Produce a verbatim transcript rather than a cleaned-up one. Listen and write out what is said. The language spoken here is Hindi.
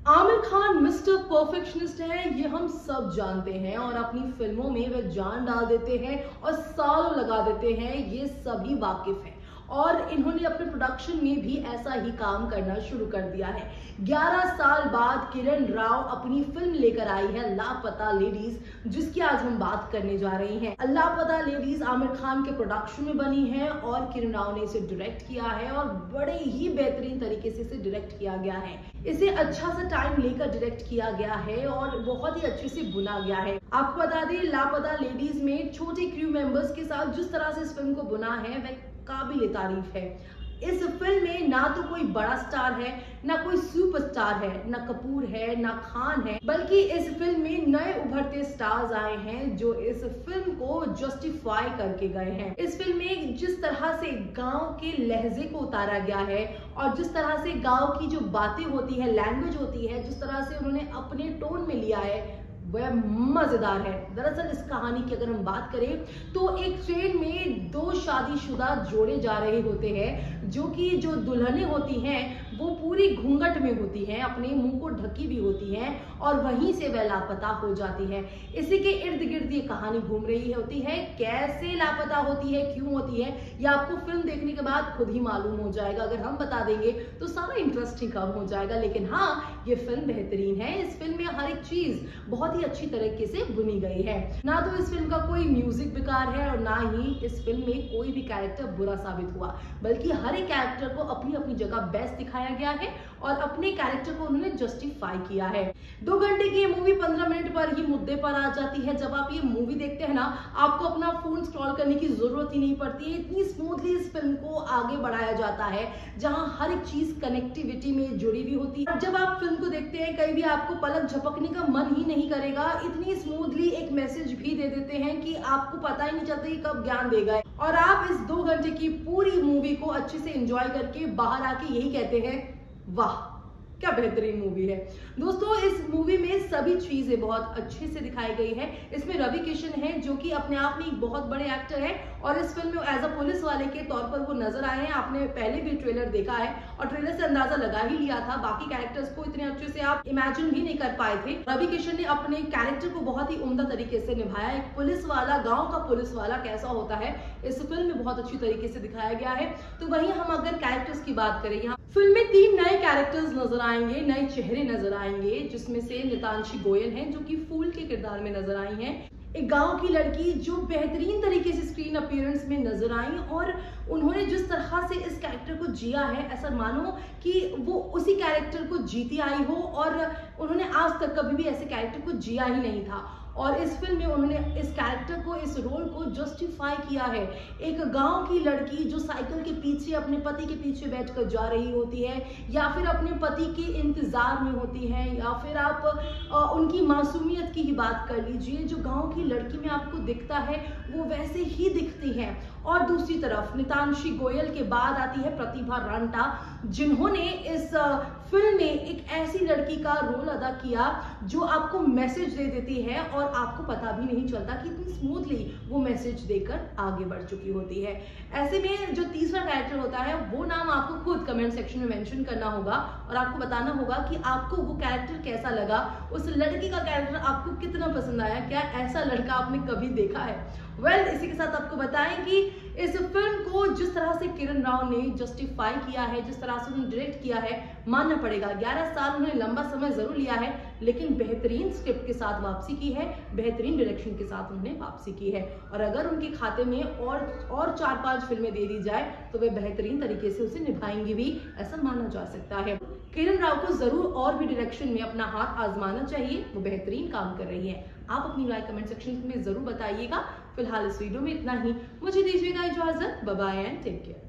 आमिर खान मिस्टर परफेक्शनिस्ट है, ये हम सब जानते हैं और अपनी फिल्मों में वे जान डाल देते हैं और सालों लगा देते हैं, ये सभी वाकिफ हैं। और इन्होंने अपने प्रोडक्शन में भी ऐसा ही काम करना शुरू कर दिया है। ग्यारह साल बाद किरण राव अपनी फिल्म लेकर आई है लापता लेडीज, जिसकी आज हम बात करने जा रहे हैं। लापता लेडीज आमिर खान के प्रोडक्शन में बनी है और किरण राव ने इसे डायरेक्ट किया है और बड़े ही बेहतरीन तरीके से इसे डायरेक्ट किया गया है। इसे अच्छा सा टाइम लेकर डायरेक्ट किया गया है और बहुत ही अच्छे से बुना गया है। आपको बता दें, लापता लेडीज में छोटे क्रू मेंबर्स के साथ जिस तरह से इस फिल्म को बुना है वह काबिल तारीफ है। इस फिल्म में ना तो कोई बड़ा स्टार है, ना कोई सुपरस्टार है, ना कपूर है, ना खान है, बल्कि इस फिल्म में नए उभरते स्टार्स आए हैं जो इस फिल्म को जस्टिफाई करके गए हैं। इस फिल्म में जिस तरह से गांव के लहजे को उतारा गया है और जिस तरह से गांव की जो बातें होती है, लैंग्वेज होती है, जिस तरह से उन्होंने अपने टोन में लिया है, वह मजेदार है। दरअसल इस कहानी की अगर हम बात करें तो एक ट्रेन में दो शादीशुदा जोड़े जा रहे होते हैं, जो कि जो दुल्हनें होती हैं वो पूरी घूंघट में होती हैं, अपने मुंह को ढकी भी होती हैं और वहीं से वह लापता हो जाती है। इसी के इर्द गिर्द ये कहानी घूम रही होती है। कैसे लापता होती है, क्यों होती है, यह आपको फिल्म देखने के बाद खुद ही मालूम हो जाएगा। अगर हम बता देंगे तो सारा इंटरेस्ट ही कम हो जाएगा। लेकिन हाँ, ये फिल्म बेहतरीन है। इस फिल्म में हर एक चीज बहुत ही अच्छी तरीके से बुनी गई है। ना तो इस फिल्म का कोई म्यूजिक बेकार है और ना ही इस फिल्म में कोई भी कैरेक्टर बुरा साबित हुआ, बल्कि हर एक कैरेक्टर को अपनी अपनी जगह बेस्ट दिखाया गया है और अपने कैरेक्टर को उन्होंने जस्टिफाई किया है। दो घंटे की ये मूवी पंद्रह मिनट पर ही मुद्दे पर आ जाती है। जब आप ये मूवी देखते हैं ना, आपको अपना फोन स्क्रॉल करने की जरूरत ही नहीं पड़ती है। इतनी स्मूथली इस फिल्म को आगे बढ़ाया जाता है, जहां हर एक चीज कनेक्टिविटी में जुड़ी हुई होती है। जब आप फिल्म को देखते हैं, कहीं भी आपको पलक झपकने का मन ही नहीं करेगा। इतनी स्मूथली एक मैसेज भी दे देते हैं कि आपको पता ही नहीं चलता कि कब ज्ञान दे गए और आप इस दो घंटे की पूरी मूवी को अच्छे से एंजॉय करके बाहर आके यही कहते हैं, वाह क्या बेहतरीन मूवी है। दोस्तों, इस मूवी में सभी चीजें बहुत अच्छे से दिखाई गई है। इसमें रवि किशन है जो कि अपने आप में एक बहुत बड़े एक्टर है और इस फिल्म में एज अ पुलिस वाले के तौर पर वो नजर आए हैं। आपने पहले भी ट्रेलर देखा है और ट्रेलर से अंदाजा लगा ही लिया था। बाकी कैरेक्टर्स को इतने अच्छे से आप इमेजिन भी नहीं कर पाए थे। रवि किशन ने अपने कैरेक्टर को बहुत ही उम्दा तरीके से निभाया। एक पुलिस वाला, गाँव का पुलिस वाला कैसा होता है, इस फिल्म में बहुत अच्छी तरीके से दिखाया गया है। तो वहीं हम अगर कैरेक्टर्स की बात करें, यहाँ फिल्म में तीन नए कैरेक्टर्स नजर आएंगे, नए चेहरे नजर आएंगे, जिसमें से नितांशी गोयल हैं जो कि फूल के किरदार में नजर आई हैं। एक गांव की लड़की जो बेहतरीन तरीके से स्क्रीन अपीयरेंस में नजर आई और उन्होंने जिस तरह से इस कैरेक्टर को जिया है, ऐसा मानो कि वो उसी कैरेक्टर को जीती आई हो और उन्होंने आज तक कभी भी ऐसे कैरेक्टर को जिया ही नहीं था। और इस फिल्म में उन्होंने इस कैरेक्टर को, इस रोल को जस्टिफाई किया है। एक गांव की लड़की जो साइकिल के पीछे अपने पति के पीछे बैठकर जा रही होती है, या फिर अपने पति के इंतजार में होती है, या फिर आप आ, उनकी मासूमियत की ही बात कर लीजिए। जो गांव की लड़की में आपको दिखता है वो वैसे ही दिखती है। और दूसरी तरफ नितांशी गोयल के बाद आती है प्रतिभा रांटा, जिन्होंने इस फिल्म में एक ऐसी लड़की का रोल अदा किया जो आपको मैसेज दे देती है और आपको पता भी नहीं चलता कि इतनी स्मूथली वो मैसेज देकर आगे बढ़ चुकी होती है। ऐसे में जो तीसरा कैरेक्टर होता है वो नाम आपको खुद कमेंट सेक्शन में मेंशन करना होगा और आपको बताना होगा कि आपको वो कैरेक्टर कैसा लगा, उस लड़की का कैरेक्टर आपको कितना पसंद आया, क्या ऐसा लड़का आपने कभी देखा है। वेल well, इसी के साथ आपको बताएं कि इस फिल्म को जिस तरह से किरण राव ने जस्टिफाई किया है, जिस तरह से उन्होंने डायरेक्ट किया है, मानना पड़ेगा। ग्यारह साल उन्होंने लंबा समय जरूर लिया है, लेकिन बेहतरीन स्क्रिप्ट के साथ वापसी की है, बेहतरीन डायरेक्शन के साथ उन्होंने वापसी की है। और अगर उनके खाते में और और चार पांच फिल्में दे दी जाए तो वे बेहतरीन तरीके से उसे निभाएंगे भी, ऐसा माना जा सकता है। किरण राव को जरूर और भी डायरेक्शन में अपना हाथ आजमाना चाहिए, वो बेहतरीन काम कर रही है। आप अपनी राय कमेंट सेक्शन में जरूर बताइएगा। फिलहाल इस वीडियो में इतना ही, मुझे दीजिएगा इजाजत। Bye bye and take care.